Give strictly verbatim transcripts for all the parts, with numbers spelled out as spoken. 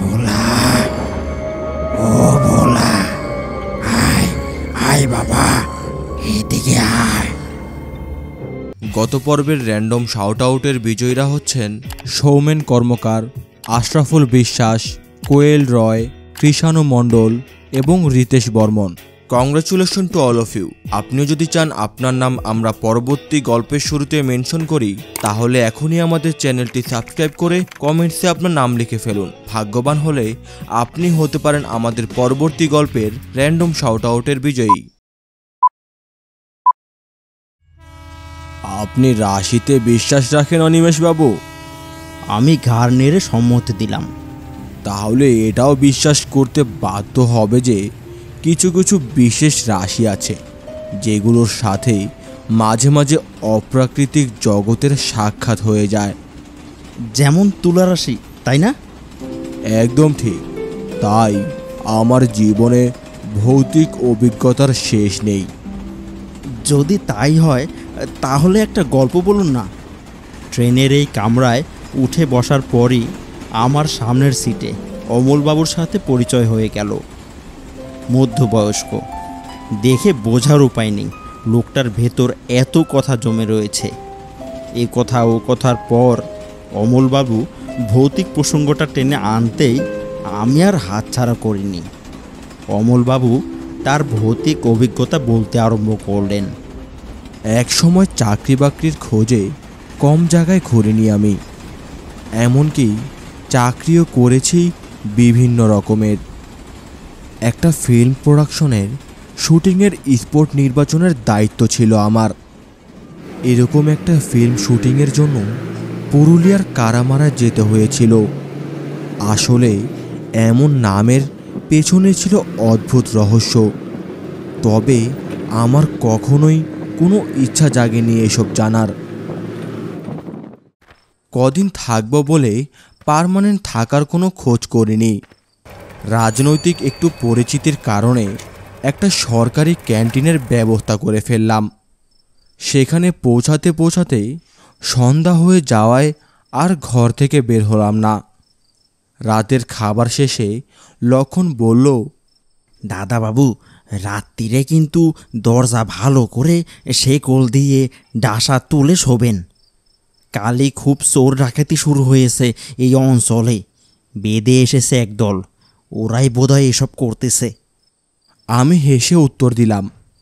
ভোলা, ও ভোলা, আয় আয় বাবা, এদিকে আয়। গত পর্বের র্যান্ডম শাউট আউটের বিজয়ীরা হচ্ছেন সৌমেন কর্মকার, আশরাফুল বিশ্বাস, কোয়েল রয়, কৃষাণু মণ্ডল এবং Ritesh Barman. Congratulation to all of you. আপনিও যদি চান আপনার নাম আমরা পরবর্তী গল্পের শুরুতে মেনশন করি, তাহলে এখনই আমাদের চ্যানেলটি সাবস্ক্রাইব করে কমেন্টসে আপনার নাম লিখে ফেলুন। ভাগ্যবান হলে আপনি হতে পারেন আমাদের পরবর্তী গল্পের র্যান্ডম শাউট আউটের বিজয়ী। আপনি রাশিতে বিশ্বাস রাখেন অনিমেষ বাবু? আমি ঘাড় নেড়ে সম্মতি দিলাম। তাহলে এটাও বিশ্বাস করতে বাধ্য হবে যে কিছু কিছু বিশেষ রাশি আছে যেগুলোর সাথে মাঝে মাঝে অপ্রাকৃতিক জগতের সাক্ষাৎ হয়ে যায়। যেমন তুলা রাশি, তাই না? একদম ঠিক। তাই আমার জীবনে ভৌতিক অভিজ্ঞতার শেষ নেই। যদি তাই হয় তাহলে একটা গল্প বলুন না। ট্রেনের এই কামরায় উঠে বসার পরই আমার সামনের সিটে অমলবাবুর সাথে পরিচয় হয়ে গেল। মধ্যবয়স্ক, দেখে বোঝার উপায় নেই লোকটার ভেতর এত কথা জমে রয়েছে। এ কথা ও কথার পর অমলবাবু ভৌতিক প্রসঙ্গটা টেনে আনতেই আমি আর হাতছাড়া করিনি। অমলবাবু তার ভৌতিক অভিজ্ঞতা বলতে আরম্ভ করলেন। এক সময় চাকরি বাকরির খোঁজে কম জায়গায় ঘুরিনি আমি, এমনকি চাকরিও করেছি বিভিন্ন রকমের। একটা ফিল্ম প্রোডাকশনের শুটিংয়ের স্পট নির্বাচনের দায়িত্ব ছিল আমার। এরকম একটা ফিল্ম শুটিংয়ের জন্য পুরুলিয়ার কারামারা যেতে হয়েছিল। আসলে এমন নামের পেছনে ছিল অদ্ভুত রহস্য, তবে আমার কখনোই কোনো ইচ্ছা জাগেনি এসব জানার। কদিন থাকবো বলে পার্মানেন্ট থাকার কোনো খোঁজ করিনি। রাজনৈতিক একটু পরিচিতির কারণে একটা সরকারি ক্যান্টিনের ব্যবস্থা করে ফেললাম। সেখানে পৌঁছাতে পৌঁছাতে সন্ধ্যা হয়ে যাওয়ায় আর ঘর থেকে বের হলাম না। রাতের খাবার শেষে লক্ষণ বলল, দাদাবাবু, রাত্রিরে কিন্তু দরজা ভালো করে শেকল দিয়ে ডাসা তুলে শোবেন। কালই খুব চোর ডাকাতি শুরু হয়েছে এই অঞ্চলে। বেদে এসেছে একদল, ওরাই বোধহয় এসব করতেছে। আমি হেসে উত্তর দিলাম,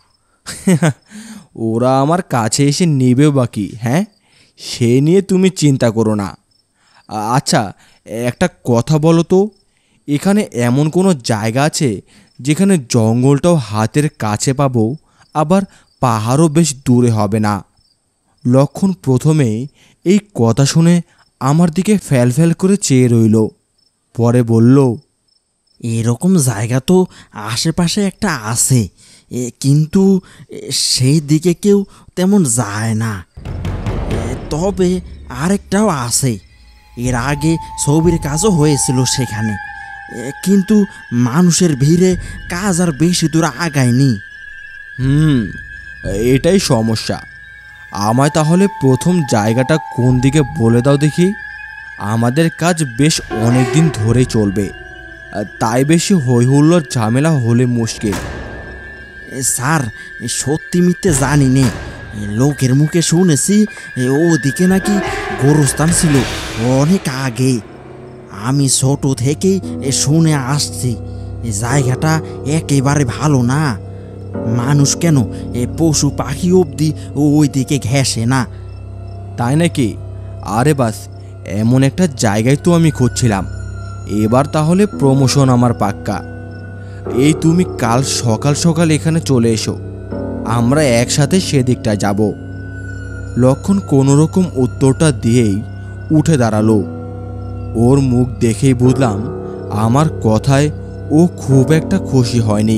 ওরা আমার কাছে এসে নেবেও বাকি, হ্যাঁ, সে নিয়ে তুমি চিন্তা করো না। আচ্ছা, একটা কথা বলো তো, এখানে এমন কোনো জায়গা আছে যেখানে জঙ্গলটাও হাতের কাছে পাবো, আবার পাহাড়ও বেশ দূরে হবে না? লক্ষণ প্রথমে এই কথা শুনে আমার দিকে ফ্যাল ফ্যাল করে চেয়ে রইল, পরে বলল, এরকম জায়গা তো আশেপাশে একটা আছে, কিন্তু সেই দিকে কেউ তেমন যায় না। তবে আরেকটাও আছে, এর আগে ছবির কাজও হয়েছিল সেখানে, কিন্তু মানুষের ভিড়ে কাজ আর বেশি দূর আগায়নি। হুম, এটাই সমস্যা। আমায় তাহলে প্রথম জায়গাটা কোন দিকে বলে দাও দেখি। আমাদের কাজ বেশ অনেক দিন ধরেই চলবে, তাই বেশি হইহুল্লোর ঝামেলা হলে মুশকিল। স্যার, সত্যি মিথ্যে জানি নে, লোকের মুখে শুনেছি ওদিকে নাকি গোরস্থান ছিল অনেক আগে। আমি ছোট থেকেই শুনে আসছি জায়গাটা একেবারে ভালো না। মানুষ কেন, পশু পাখি অবধি ওই দিকে ঘেঁষে না। তাই নাকি? আরে বাস, এমন একটা জায়গায় তো আমি খুঁজছিলাম। এবার তাহলে প্রমোশন আমার পাক্কা। এই তুমি কাল সকাল সকাল এখানে চলে এসো, আমরা একসাথে সেদিকটা যাব। লক্ষণ কোনোরকম উত্তরটা দিয়েই উঠে দাঁড়ালো। ওর মুখ দেখেই বুঝলাম আমার কথায় ও খুব একটা খুশি হয়নি।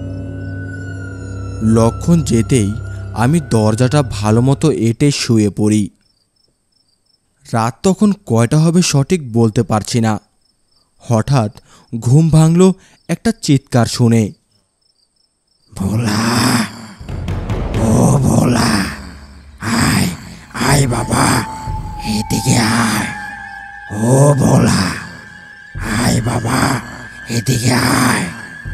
লক্ষণ যেতেই আমি দরজাটা ভালো মতো এঁটে শুয়ে পড়ি। রাত তখন কয়টা হবে সঠিক বলতে পারছি না। হঠাৎ ঘুম ভাঙল একটা চিৎকার শুনে। ভোলা, ও ভোলা, আয় আয় বাবা, এদিকে আয়। ও ভোলা, আয় বাবা, এদিকে আয়।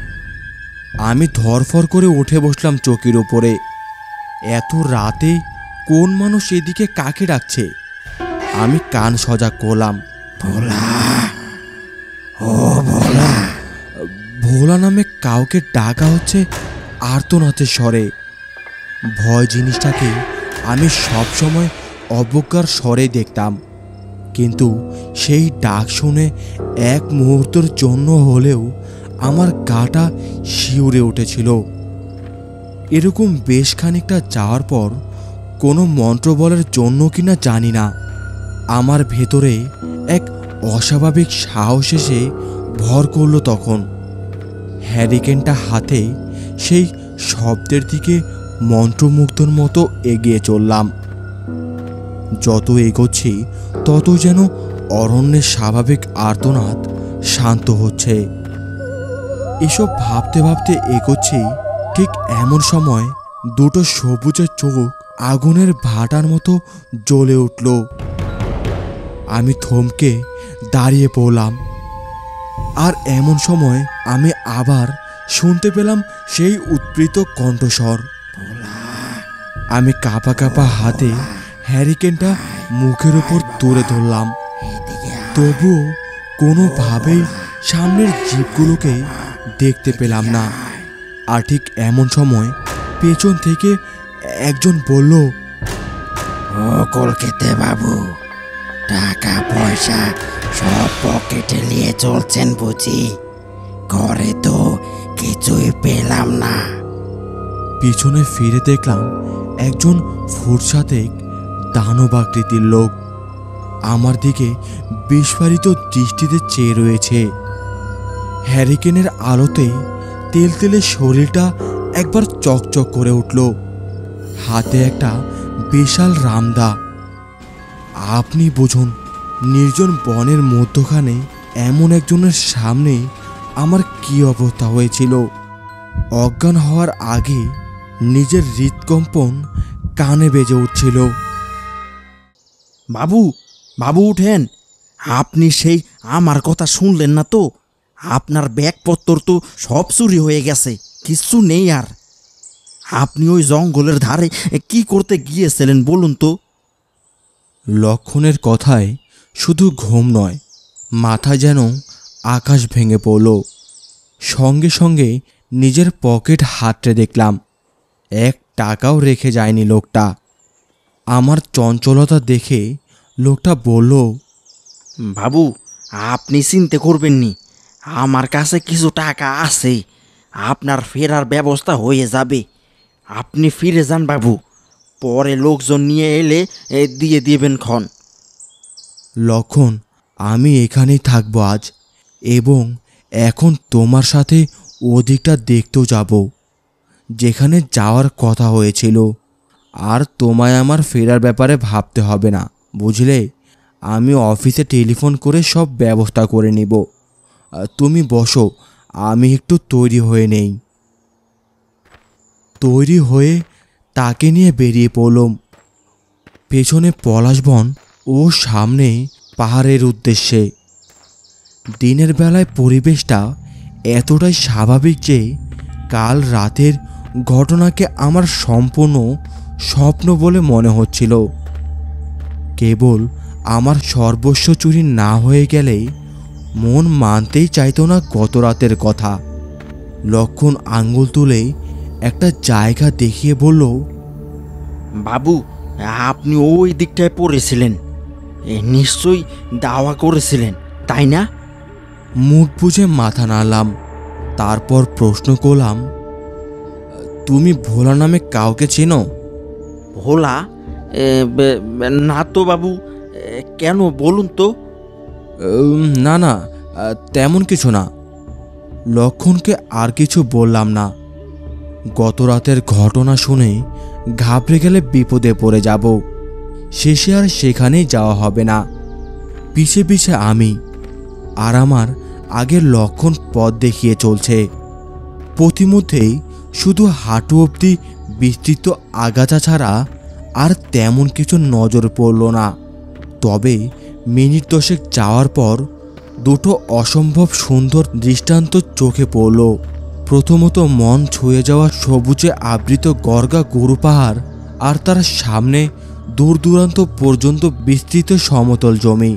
আমি ধরফর করে উঠে বসলাম চৌকির ওপরে। এত রাতে কোন মানুষ এদিকে কাকে ডাকছে? আমি কান সজাগ করলাম। ভোলা, ও ভোলা। ভোলা নামে কাউকে ডাকা হচ্ছে আর্তনাদের স্বরে। ভয় জিনিসটাকে আমি সবসময় অবজ্ঞার স্বরে দেখতাম, কিন্তু সেই ডাক শুনে এক মুহূর্তের জন্য হলেও আমার গাটা শিউরে উঠেছিল। এরকম বেশ খানিকটা যাওয়ার পর কোনো মন্ত্রবলের জন্য কিনা জানি না, আমার ভেতরে এক অস্বাভাবিক সাহস এসে ভর করল। তখন হ্যারিকেনটা হাতে সেই শব্দের দিকে মন্ত্রমুগ্ধর মতো এগিয়ে চললাম। যত এগোচ্ছি তত যেন অরণ্যের স্বাভাবিক আর্তনাদ শান্ত হচ্ছে। এসব ভাবতে ভাবতে এগোচ্ছি, ঠিক এমন সময় দুটো সবুজের চোখ আগুনের ভাটার মতো জ্বলে উঠল। আমি থমকে দাঁড়িয়ে পড়লাম, আর এমন সময় আমি আবার শুনতে পেলাম সেই উৎপৃত কণ্ঠস্বর। আমি কাঁপা কাঁপা হাতে হ্যারিকেনটা মুখের উপর তুলে ধরলাম, তবুও কোনোভাবেই সামনের জীবগুলোকে দেখতে পেলাম না। আর ঠিক এমন সময় পেছন থেকে একজন বলল, ও কলকাতা বাবু, টাকা পয়সা সব পকেটে নিয়ে চলছেন বুঝি? ঘরে তো কিছুই পেলাম না। পিছনে ফিরে দেখলাম একজন ফুরসাতেক দানবাকৃতির লোক আমার দিকে বিস্ফারিত দৃষ্টিতে চেয়ে রয়েছে। হ্যারিকেনের আলোতে তেলতেলে শরীরটা একবার চকচক করে উঠল, হাতে একটা বিশাল রামদা। আপনি বুঝুন, নির্জন বনের মধ্যখানে এমন একজনের সামনে আমার কি অবস্থা হয়েছিল। অজ্ঞান হওয়ার আগে নিজের হৃদকম্পন কানে বেজে উঠছিল। বাবু, বাবু উঠেন। আপনি সেই আমার কথা শুনলেন না তো? আপনার ব্যাগপত্র তো সব চুরি হয়ে গেছে, কিচ্ছু নেই আর। আপনি ওই জঙ্গলের ধারে কি করতে গিয়েছিলেন বলুন তো? লক্ষণের কথায় শুধু ঘুম নয়, মাথা যেন আকাশ ভেঙে পড়ল। সঙ্গে সঙ্গে নিজের পকেট হাতড়ে দেখলাম এক টাকাও রেখে যায়নি লোকটা। আমার চঞ্চলতা দেখে লোকটা বলল, বাবু, আপনি চিন্তা করবেন নি, আমার কাছে কিছু টাকা আছে, আপনার ফেরার ব্যবস্থা হয়ে যাবে। আপনি ফিরে যান বাবু, পরে লোকজন নিয়ে এলে এ, দিয়ে দিবেন ক্ষণ। লক্ষণ, আমি এখানেই থাকবো আজ, এবং এখন তোমার সাথে ওদিকটা দেখতেও যাব যেখানে যাওয়ার কথা হয়েছিল। আর তোমায় আমার ফেরার ব্যাপারে ভাবতে হবে না, বুঝলে? আমি অফিসে টেলিফোন করে সব ব্যবস্থা করে নিব। তুমি বসো, আমি একটু তৈরি হয়ে নেই। তৈরি হয়ে তাকে নিয়ে বেরিয়ে পড়লাম। পেছনে পলাশবন ও সামনে পাহাড়ের উদ্দেশ্যে। দিনের বেলায় পরিবেশটা এতটাই স্বাভাবিক যে কাল রাতের ঘটনাকে আমার সম্পূর্ণ স্বপ্ন বলে মনে হচ্ছিল। কেবল আমার সর্বস্ব চুরি না হয়ে গেলেই মন মানতেই চাইতো না গত রাতের কথা। লক্ষণ আঙ্গুল তুলে একটা জায়গা দেখিয়ে বলল, বাবু, আপনি ওই দিকটায় পড়েছিলেন, এ নিশ্চয়ই দাওয়া করেছিলেন, তাই না? মুখ বুঝে মাথা নাড়লাম। তারপর প্রশ্ন করলাম, তুমি ভোলা নামে কাউকে চেনো? ভোলা? এ, বে- বে- না তো বাবু। এ, কেন বলুন তো? উম, না না, আহ, তেমন কিছু না। লক্ষণকে আর কিছু বললাম না। গত রাতের ঘটনা শুনে ঘাবড়ে গেলে বিপদে পড়ে যাব। শেষে আর সেখানেই যাওয়া হবে না। পিছে পিছে আমি, আর আমার আগের লক্ষণ পথ দেখিয়ে চলছে। পথিমধ্যেই শুধু হাঁটু অবধি বিস্তৃত আগাছা ছাড়া আর তেমন কিছু নজর পড়ল না। তবে মিনিট দশেক যাওয়ার পর দুটো অসম্ভব সুন্দর দৃষ্টান্ত চোখে পড়ল। প্রথমত মন ছুঁয়ে যাওয়া সবুজে আবৃত গর্গা গরু পাহাড়, আর তার সামনে দূর দূরান্ত পর্যন্ত বিস্তৃত সমতল জমি।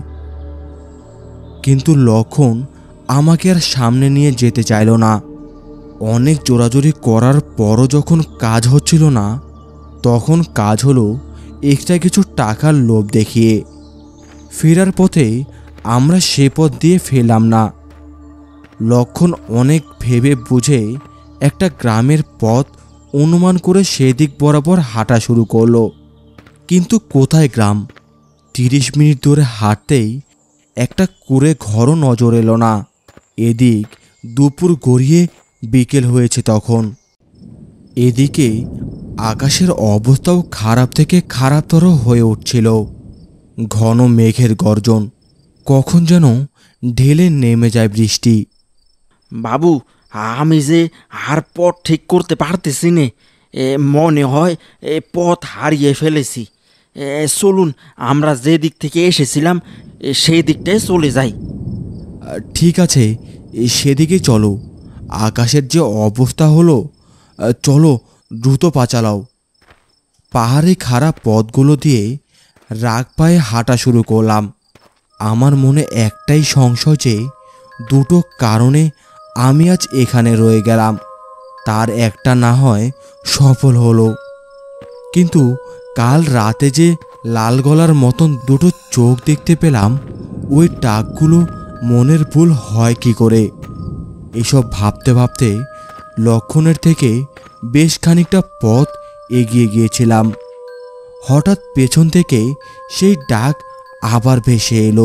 কিন্তু লক্ষণ আমাকে আর সামনে নিয়ে যেতে চাইল না। অনেক জোরাজোরি করার পরও যখন কাজ হচ্ছিল না, তখন কাজ হলো এক্সট্রা কিছু টাকার লোভ দেখিয়ে। ফেরার পথে আমরা সে পথ দিয়ে ফেরলাম না। লক্ষণ অনেক ভেবে বুঝে একটা গ্রামের পথ অনুমান করে সেদিক বরাবর হাঁটা শুরু করলো। কিন্তু কোথায় গ্রাম? তিরিশ মিনিট ধরে হাঁটতেই একটা কুঁড়ে ঘরও নজর এলো না। এদিক দুপুর গড়িয়ে বিকেল হয়েছে তখন। এদিকে আকাশের অবস্থাও খারাপ থেকে খারাপতর হয়ে উঠছিল। ঘন মেঘের গর্জন, কখন যেন ঢেলে নেমে যায় বৃষ্টি। বাবু, আমি যে আর পথ ঠিক করতে পারতেছি নে, এ মনে হয় এ পথ হারিয়ে ফেলেছি। এ চলুন, আমরা যে দিক থেকে এসেছিলাম এ সেই দিকটায় চলে যাই। ঠিক আছে, সেদিকে চলো। আকাশের যে অবস্থা হলো, চলো দ্রুত পা চালাও। পাহাড়ি খারাপ পথগুলো দিয়ে রাগ পায়ে হাঁটা শুরু করলাম। আমার মনে একটাই সংশয় যে দুটো কারণে আমি আজ এখানে রয়ে গেলাম, তার একটা না হয় সফল হলো। কিন্তু কাল রাতে যে লাল গলার মতন দুটো চোখ দেখতে পেলাম, ওই টাকগুলো মনের ভুল হয় কি করে? এসব ভাবতে ভাবতে লক্ষণের থেকে বেশ খানিকটা পথ এগিয়ে গিয়েছিলাম। হঠাৎ পেছন থেকে সেই ডাক আবার ভেসে এলো,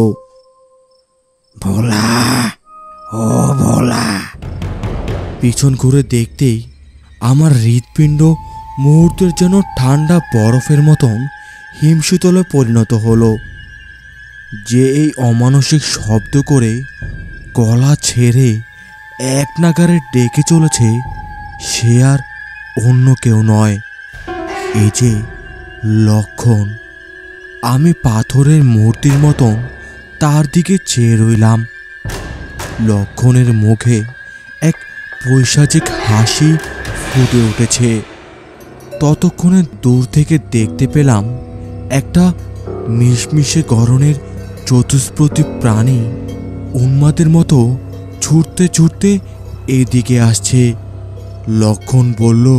ভোলা, ও ভোলা। পিছন ঘুরে দেখতেই আমার হৃৎপিণ্ড মুহূর্তের যেন ঠান্ডা বরফের মতন হিমশীতলে পরিণত হলো। যে এই অমানসিক শব্দ করে গলা ছেড়ে এক নাগারে ডেকে চলেছে, সে আর অন্য কেউ নয়, এই যে লক্ষণ। আমি পাথরের মূর্তির মতন তার দিকে চেয়ে রইলাম। লক্ষণের মুখে এক পৈশাচিক হাসি ফুটে উঠেছে। ততক্ষণে দূর থেকে দেখতে পেলাম একটা মিশমিশে গড়নের চতুষ্প্রতি প্রাণী উন্মাদের মতো ছুটতে ছুটতে এদিকে আসছে। লক্ষণ বলল,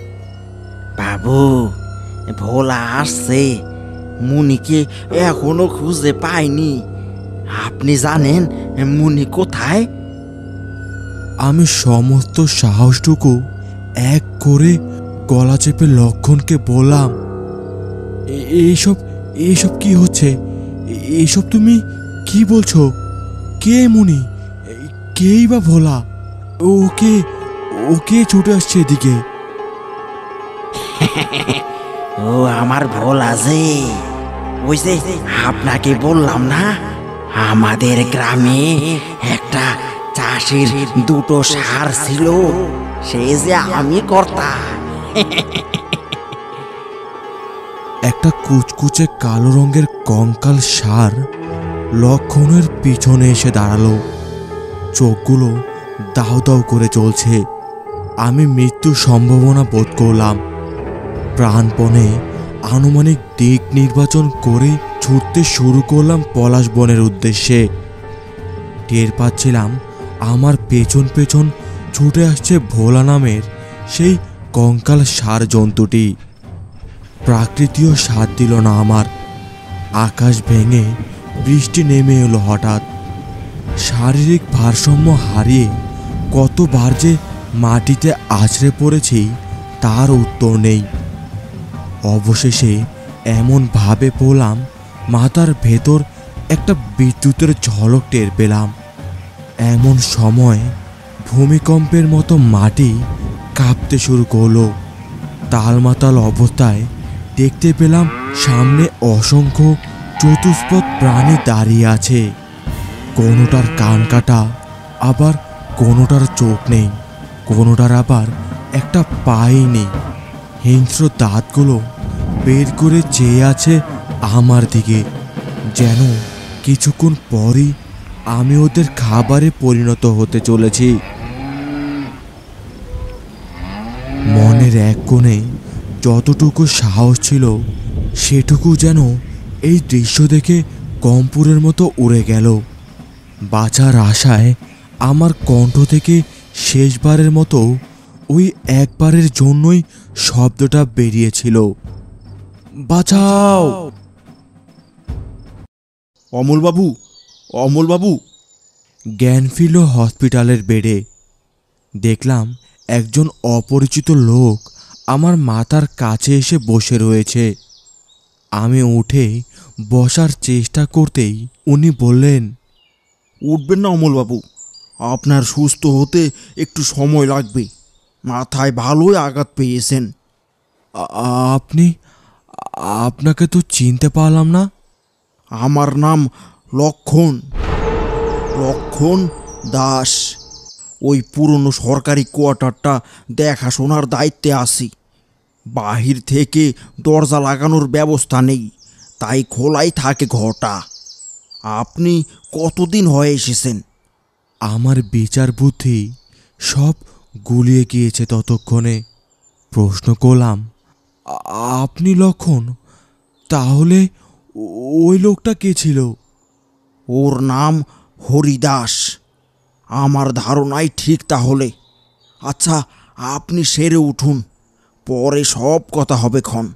বাবু, ভোলা আসছে। মুনিকে এখনো খুঁজে পাইনি। আপনি জানেন মুনি কোথায়? আমি সমস্ত সাহসটুকু এক করে গলা চেপে লক্ষণকে বললাম, "এ- এইসব এইসব কি হচ্ছে? এ- এইসব তুমি কি বলছো? কে মুনি? এ- কেই বা ভোলা? ওকে ওকে ছুটে আসছে এদিকে?" ও আমার ভোলা যে, ওই যে আপনাকে বললাম না, আমাদের গ্রামে একটা চাষির দুটো ষাঁড় ছিল, সে যে আমি কর্তা। একটা কুচকুচে কালো রঙের কঙ্কাল ষাঁড় লক্ষণের পিছনে এসে দাঁড়ালো। চোখগুলো দাউ দাউ করে চলছে। আমি মৃত্যুর সম্ভাবনা বোধ করলাম। প্রাণপণে আনুমানিক দিক নির্বাচন করে ছুটতে শুরু করলাম পলাশ বনের উদ্দেশ্যে। টের পাচ্ছিলাম আমার পেছন পেছন ছুটে আসছে ভোলা নামের সেই কঙ্কাল ষাঁড় জন্তুটি। প্রাকৃতিও সাথ দিল না আমার। আকাশ ভেঙে বৃষ্টি নেমে এলো হঠাৎ। শারীরিক ভারসাম্য হারিয়ে কতবার যে মাটিতে আছড়ে পড়েছি তার উত্তর নেই। অবশেষে এমন ভাবে পড়লাম, মাথার ভেতর একটা বিদ্যুতের ঝলক টের পেলাম। এমন সময় ভূমিকম্পের মতো মাটি কাঁপতে শুরু করলো। তালমাতাল অবস্থায় দেখতে পেলাম সামনে অসংখ্য চতুষ্পদ প্রাণী দাঁড়িয়ে আছে। কোনোটার কান কাটা, আবার কোনোটার চোখ নেই, কোনোটার আবার একটা পাই নেই। হিংস্র দাঁতগুলো বের করে চেয়ে আছে আমার দিকে, যেন কিছুক্ষণ পরই আমি ওদের খাবারে পরিণত হতে চলেছি। মনের এক কোণে যতটুকু সাহস ছিল সেটুকু যেন এই দৃশ্য দেখে কম্পুরের মতো উড়ে গেল। বাঁচার আশায় আমার কণ্ঠ থেকে শেষবারের মতো ওই একবারের জন্যই শব্দটা বেরিয়েছিল, বাঁচাও। অমলবাবু, অমলবাবু। জ্ঞান ফিরল হসপিটালের বেডে। দেখলাম একজন অপরিচিত লোক আমার মাথার কাছে এসে বসে রয়েছে। আমি উঠে বসার চেষ্টা করতেই উনি বললেন, উঠবেন না অমলবাবু, আপনার সুস্থ হতে একটু সময় লাগবে। মাথায় ভালোই আঘাত পেয়েছেন। আপনি? আপনাকে তো চিনতে পারলাম না। আমার নাম লক্ষণ, লক্ষণ দাস। ওই পুরনো সরকারি কোয়ার্টারটা দেখাশোনার দায়িত্বে আছি। বাহির থেকে দরজা লাগানোর ব্যবস্থা নেই, তাই খোলাই থাকে ঘরটা। আপনি কতদিন হয়ে এসেছেন? আমার বিচার বুদ্ধি সব গুলিয়ে গিয়েছে ততক্ষণে। প্রশ্ন করলাম, আপনি লক্ষণ? তাহলে ওই লোকটা কে ছিল? ওর নাম হরিদাস। আমার ধারণাই ঠিক তাহলে। আচ্ছা, আপনি সেরে উঠুন, পরে সব কথা হবে ক্ষণ।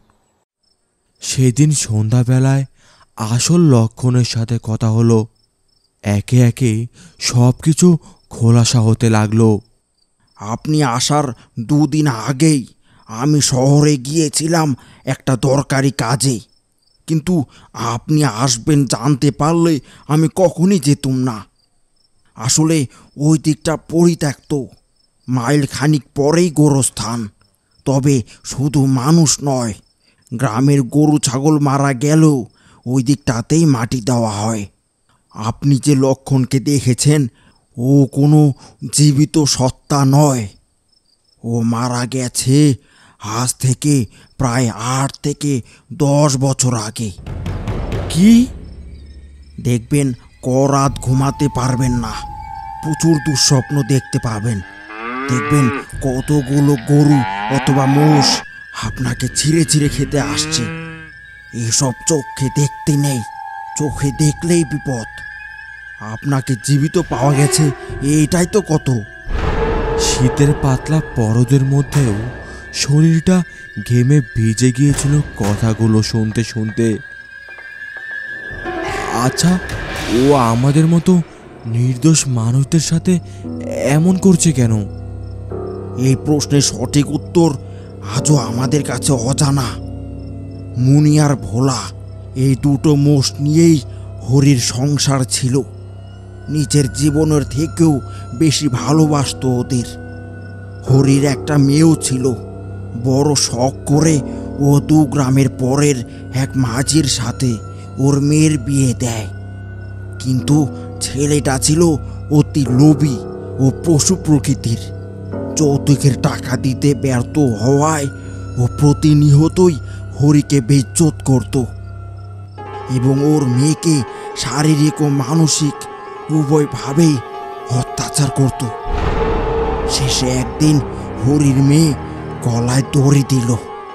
সেদিন সন্ধ্যাবেলায় আসল লক্ষণের সাথে কথা হলো। একে একে সব কিছু খোলাসা হতে লাগলো। আপনি আসার দুদিন আগেই আমি শহরে গিয়েছিলাম একটা দরকারি কাজে, কিন্তু আপনি আসবেন জানতে পারলে আমি কখনই যেতুম না। আসলে ওই দিকটা পরিত্যক্ত, মাইল খানিক পরেই গোরস্থান। তবে শুধু মানুষ নয়, গ্রামের গরু ছাগল মারা গেলেও ওই দিকটাতেই মাটি দেওয়া হয়। আপনি যে লক্ষণকে দেখেছেন, ও কোনো জীবিত সত্তা নয়। ও মারা গেছে আজ থেকে প্রায় আট থেকে দশ বছর আগে। কি? দেখবেন করাত ঘুমাতে পারবেন না, প্রচুর দুঃস্বপ্ন দেখতে পাবেন। দেখবেন কতগুলো গরু অথবা মোষ আপনাকে ছিঁড়ে ছিঁড়ে খেতে আসছে। এসব চোখে দেখতে নেই, চোখে দেখলেই বিপদ। আপনাকে জীবিত পাওয়া গেছে, এইটাই তো কত। শীতের পাতলা পরদের মধ্যেও শরীরটা ঘেমে ভিজে গিয়েছিল কথাগুলো শুনতে শুনতে। আচ্ছা, ও আমাদের মতো নির্দোষ মানুষদের সাথে এমন করছে কেন? এই প্রশ্নের সঠিক উত্তর আজও আমাদের কাছে অজানা। মুনি আর ভোলা এই দুটো মোষ নিয়েই হরির সংসার ছিল। নিজের জীবনের থেকেও বেশি ভালোবাসত ওদের। হরির একটা মেয়েও ছিল। বড় শখ করে ও দু গ্রামের পরের এক মাঝির সাথে ওর মেয়ের বিয়ে দেয়। কিন্তু ছেলেটা ছিল অতি লোভী ও পশু প্রকৃতির। যৌতুকের টাকা দিতে ব্যর্থ হওয়ায় ও প্রতিনিয়তই হরিকে বেইজ্জত করত এবং ওর মেয়েকে শারীরিক ও মানসিক উভয়ভাবেই অত্যাচার করত। শেষে একদিন হরির মেয়ে গলায় দড়ি দিল।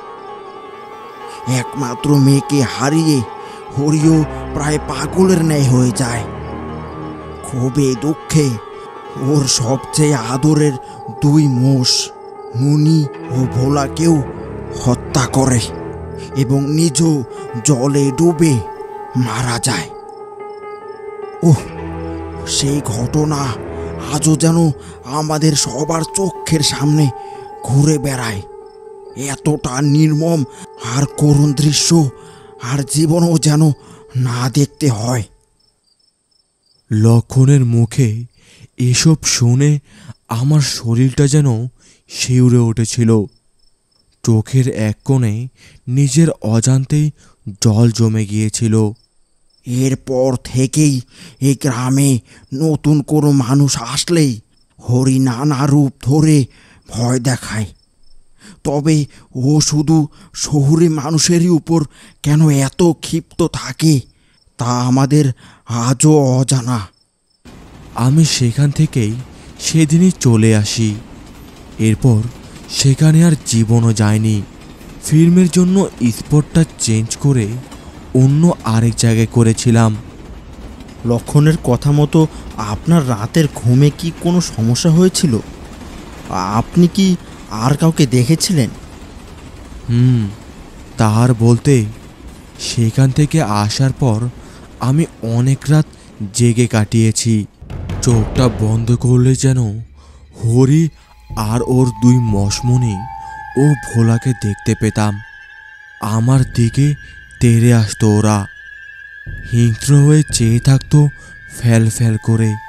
একমাত্র মেয়েকে হারিয়ে হরিও প্রায় পাগলের ন্যায় হয়ে যায়। ক্ষোভে দুঃখে ওর সবচেয়ে আদরের দুই মোষ মুনি ও ভোলাকেও হত্যা করে এবং নিজ জলে ডুবে মারা যায়। ওহ, সেই ঘটনা আজও যেন আমাদের সবার চোখের সামনে ঘুরে বেড়ায়। এতটা নির্মম আর করুণ দৃশ্য আর জীবনও যেন না দেখতে হয়। লক্ষণের মুখে এসব শুনে আমার শরীরটা যেন শিউরে উঠেছিল। চোখের এক কোণে নিজের অজান্তেই জল জমে গিয়েছিল। এরপর থেকেই এই গ্রামে নতুন কোনো মানুষ আসলেই হরি নানা রূপ ধরে ভয় দেখায়। তবে ও শুধু শহুরে মানুষেরই উপর কেন এত ক্ষিপ্ত থাকে তা আমাদের আজও অজানা। আমি সেখান থেকেই সেদিনই চলে আসি। এরপর সেখানে আর জীবনও যায়নি। ফিল্মের জন্য স্পটটা চেঞ্জ করে অন্য আরেক জায়গায় করেছিলাম। লক্ষণের কথা মতো আপনার রাতের ঘুমে কি কোনো সমস্যা হয়েছিল? আপনি কি আর কাউকে দেখেছিলেন? হুম তার বলতে, সেখান থেকে আসার পর আমি অনেক রাত জেগে কাটিয়েছি। চোখটা বন্ধ করলে যেন হরি আর ওর দুই মশমনি ও ভোলাকে দেখতে পেতাম। আমার দিকে তেড়ে আসতো ওরা, হিংস্র হয়ে চেয়ে থাকতো ফ্যাল ফ্যাল করে।